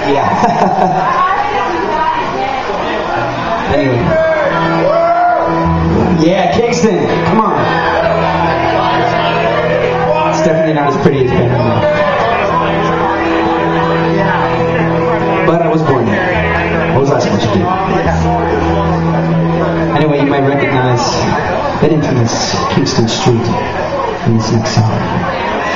Yeah. Anyway. Yeah, Kingston, come on. It's definitely not as pretty as Ben. But I was born there. What was I supposed to do? Anyway, you might recognize that infamous Kingston Street in this next song.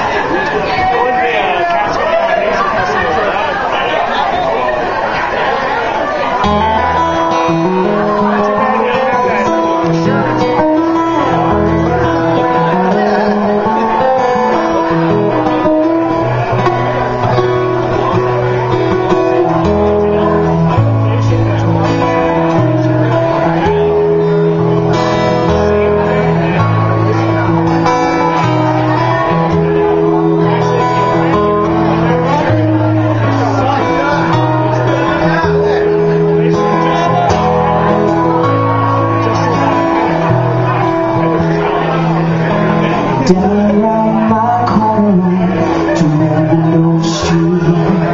Down around my corner to Meadow Street,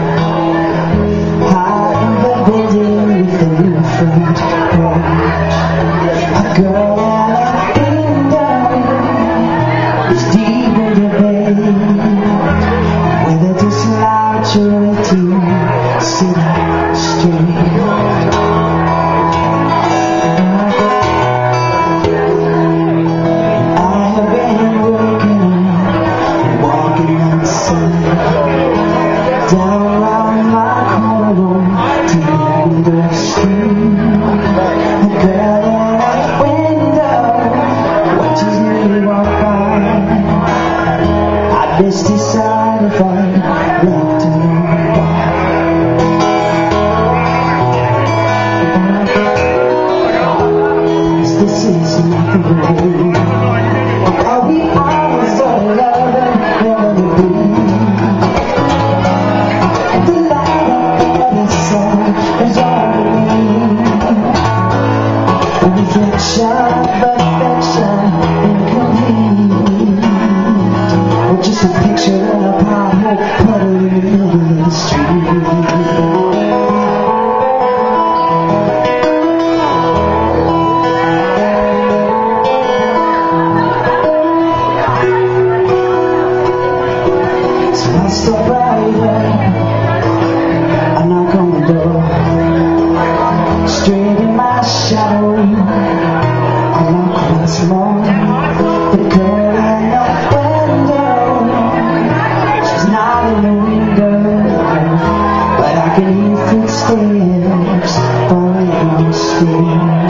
high in the building with a front porch. A girl at a window is deep in the bay, with a dislodger to sit straight. Down around my corner to Meadow Street, a girl at a window watches me walk by. I just decide if I'd like to know why. This is not the way. Are we always so loving? Never be. Reflection of affection, incomplete. Or just a picture in a pothole puddling in the middle of the street. So I step right there, I knock on the door, straight in my shadow. I knock once more, the girl in the window, she's not in the window, but I can hear footsteps falling down the stairs.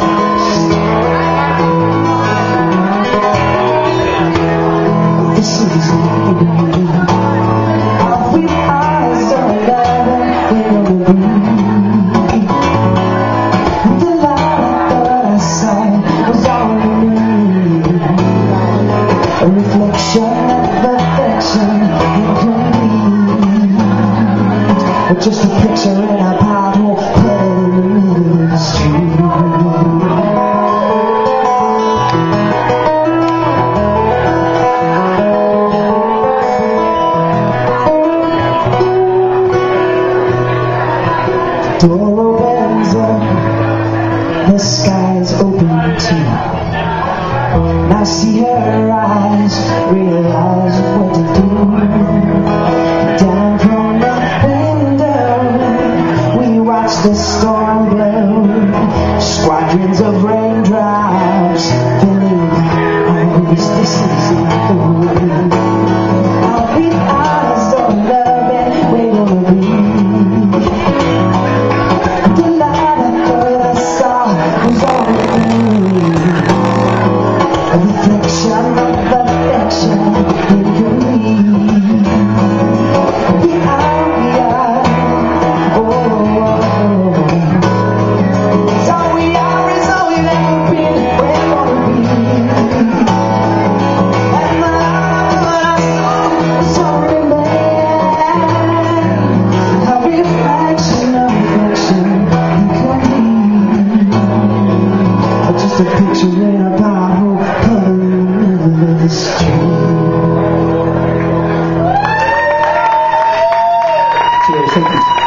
This is not the way. Our sweet eyes don't love it, we don't agree. A reflection of affection, incomplete. Or just a picture in a pothole puddle in the middle of the street. The door opens up, the sky's open too. And I see her eyes, realize what to do. Down from the window, we watch the storm blow. Squadrons of raindrops filling my homes. This is not the way. Our weak eyes don't love it, we don't agree. The light I thought I saw was all me. A reflection of affection, incomplete. We are, oh. It's all we are, it's all we've ever been, we're gonna be. And my soul is all remain. A reflection of affection, incomplete. Or just a picture in a pothole. Cheers, thank you.